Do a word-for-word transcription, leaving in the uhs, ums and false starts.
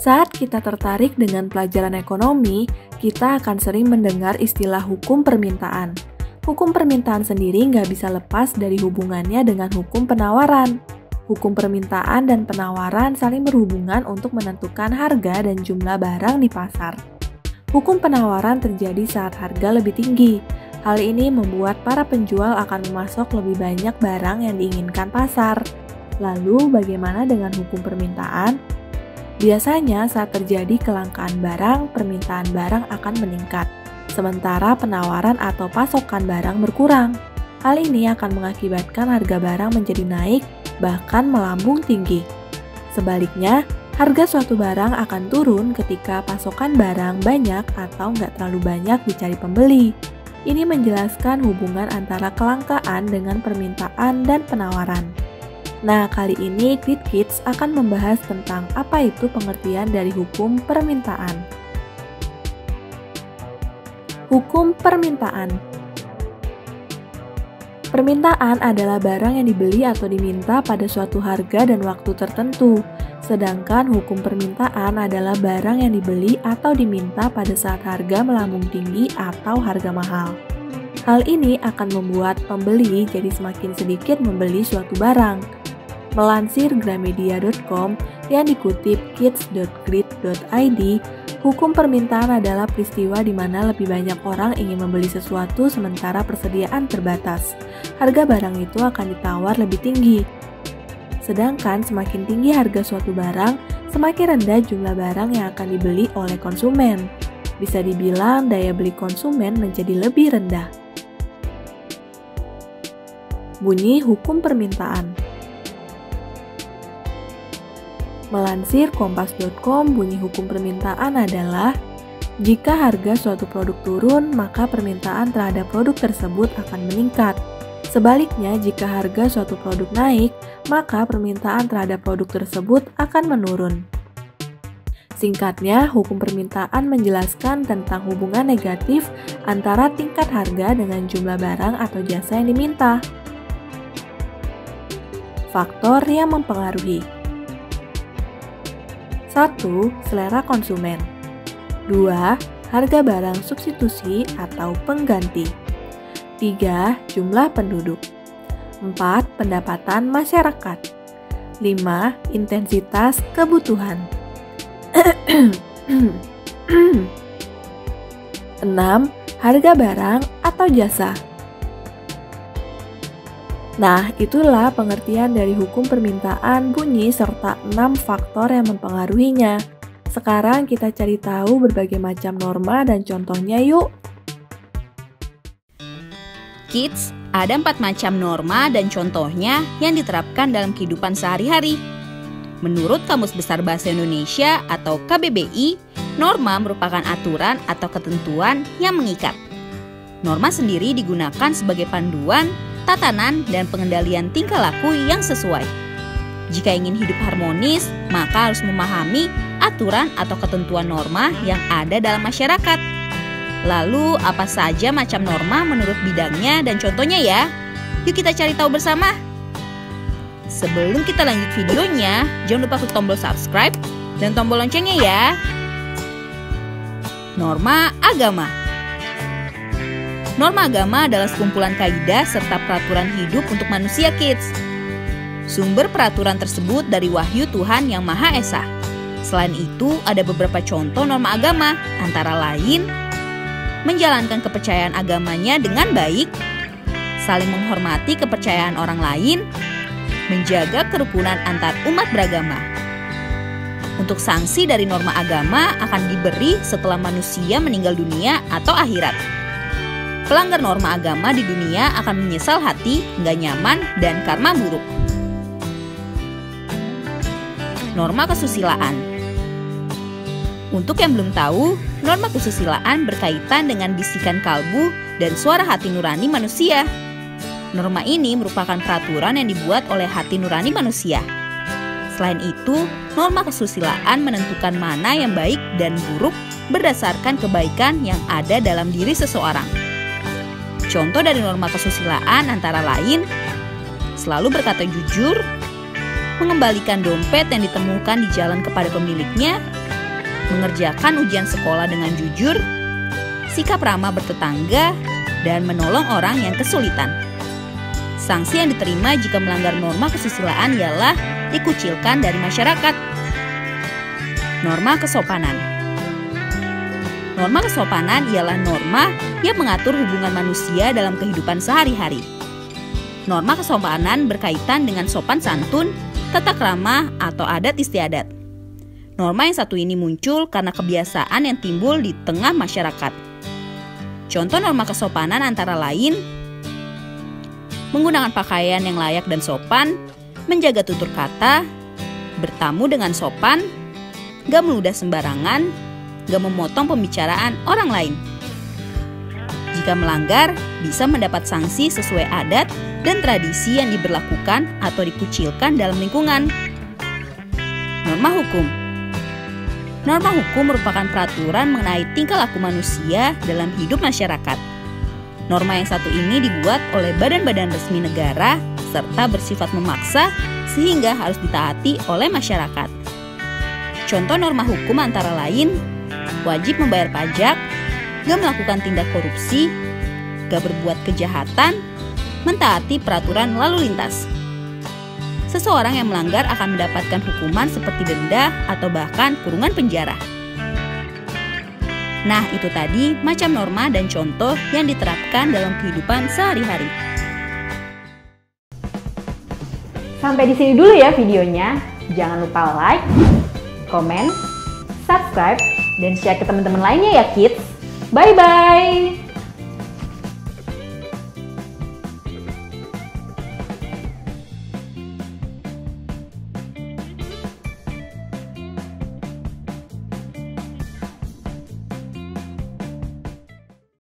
Saat kita tertarik dengan pelajaran ekonomi, kita akan sering mendengar istilah hukum permintaan. Hukum permintaan sendiri nggak bisa lepas dari hubungannya dengan hukum penawaran. Hukum permintaan dan penawaran saling berhubungan untuk menentukan harga dan jumlah barang di pasar. Hukum penawaran terjadi saat harga lebih tinggi. Hal ini membuat para penjual akan memasok lebih banyak barang yang diinginkan pasar. Lalu, bagaimana dengan hukum permintaan? Biasanya saat terjadi kelangkaan barang, permintaan barang akan meningkat, sementara penawaran atau pasokan barang berkurang. Hal ini akan mengakibatkan harga barang menjadi naik, bahkan melambung tinggi. Sebaliknya, harga suatu barang akan turun ketika pasokan barang banyak atau nggak terlalu banyak dicari pembeli. Ini menjelaskan hubungan antara kelangkaan dengan permintaan dan penawaran. Nah, kali ini Grit Kids akan membahas tentang apa itu pengertian dari hukum permintaan. Hukum permintaan. Permintaan adalah barang yang dibeli atau diminta pada suatu harga dan waktu tertentu. Sedangkan hukum permintaan adalah barang yang dibeli atau diminta pada saat harga melambung tinggi atau harga mahal. Hal ini akan membuat pembeli jadi semakin sedikit membeli suatu barang. Melansir gramedia dot com yang dikutip kids dot grit dot i d, hukum permintaan adalah peristiwa di mana lebih banyak orang ingin membeli sesuatu sementara persediaan terbatas. Harga barang itu akan ditawar lebih tinggi. Sedangkan semakin tinggi harga suatu barang, semakin rendah jumlah barang yang akan dibeli oleh konsumen. Bisa dibilang daya beli konsumen menjadi lebih rendah. Bunyi hukum permintaan. Melansir kompas dot com, bunyi hukum permintaan adalah jika harga suatu produk turun, maka permintaan terhadap produk tersebut akan meningkat. Sebaliknya, jika harga suatu produk naik, maka permintaan terhadap produk tersebut akan menurun. Singkatnya, hukum permintaan menjelaskan tentang hubungan negatif antara tingkat harga dengan jumlah barang atau jasa yang diminta. Faktor yang mempengaruhi. satu. Selera konsumen. dua. Harga barang substitusi atau pengganti. tiga. Jumlah penduduk. empat. Pendapatan masyarakat. lima. Intensitas kebutuhan. enam. Harga barang atau jasa. Nah, itulah pengertian dari hukum permintaan bunyi serta enam faktor yang mempengaruhinya. Sekarang kita cari tahu berbagai macam norma dan contohnya yuk. Kids, ada empat macam norma dan contohnya yang diterapkan dalam kehidupan sehari-hari. Menurut Kamus Besar Bahasa Indonesia atau K B B I, norma merupakan aturan atau ketentuan yang mengikat. Norma sendiri digunakan sebagai panduan, tatanan, dan pengendalian tingkah laku yang sesuai. Jika ingin hidup harmonis, maka harus memahami aturan atau ketentuan norma yang ada dalam masyarakat. Lalu, apa saja macam norma menurut bidangnya dan contohnya ya? Yuk kita cari tahu bersama. Sebelum kita lanjut videonya, jangan lupa klik tombol subscribe dan tombol loncengnya ya. Norma agama. Norma agama adalah sekumpulan kaidah serta peraturan hidup untuk manusia, kids. Sumber peraturan tersebut dari wahyu Tuhan Yang Maha Esa. Selain itu, ada beberapa contoh norma agama, antara lain menjalankan kepercayaan agamanya dengan baik, saling menghormati kepercayaan orang lain, menjaga kerukunan antar umat beragama. Untuk sanksi dari norma agama akan diberi setelah manusia meninggal dunia atau akhirat. Pelanggar norma agama di dunia akan menyesal hati, nggak nyaman, dan karma buruk. Norma kesusilaan. Untuk yang belum tahu, norma kesusilaan berkaitan dengan bisikan kalbu dan suara hati nurani manusia. Norma ini merupakan peraturan yang dibuat oleh hati nurani manusia. Selain itu, norma kesusilaan menentukan mana yang baik dan buruk berdasarkan kebaikan yang ada dalam diri seseorang. Contoh dari norma kesusilaan antara lain, selalu berkata jujur, mengembalikan dompet yang ditemukan di jalan kepada pemiliknya, mengerjakan ujian sekolah dengan jujur, sikap ramah bertetangga, dan menolong orang yang kesulitan. Sanksi yang diterima jika melanggar norma kesusilaan ialah dikucilkan dari masyarakat. Norma kesopanan. Norma kesopanan ialah norma yang mengatur hubungan manusia dalam kehidupan sehari-hari. Norma kesopanan berkaitan dengan sopan santun, tata krama, atau adat istiadat. Norma yang satu ini muncul karena kebiasaan yang timbul di tengah masyarakat. Contoh norma kesopanan antara lain menggunakan pakaian yang layak dan sopan, menjaga tutur kata, bertamu dengan sopan, gak meludah sembarangan, gak memotong pembicaraan orang lain. Jika melanggar, bisa mendapat sanksi sesuai adat dan tradisi yang diberlakukan atau dikucilkan dalam lingkungan. Norma hukum. Norma hukum merupakan peraturan mengenai tingkah laku manusia dalam hidup masyarakat. Norma yang satu ini dibuat oleh badan-badan resmi negara serta bersifat memaksa sehingga harus ditaati oleh masyarakat. Contoh norma hukum antara lain wajib membayar pajak, gak melakukan tindak korupsi, gak berbuat kejahatan, mentaati peraturan lalu lintas. Seseorang yang melanggar akan mendapatkan hukuman seperti denda atau bahkan kurungan penjara. Nah, itu tadi macam norma dan contoh yang diterapkan dalam kehidupan sehari-hari. Sampai di sini dulu ya videonya. Jangan lupa like, komen, subscribe, dan share ke teman-teman lainnya ya kids. Bye-bye!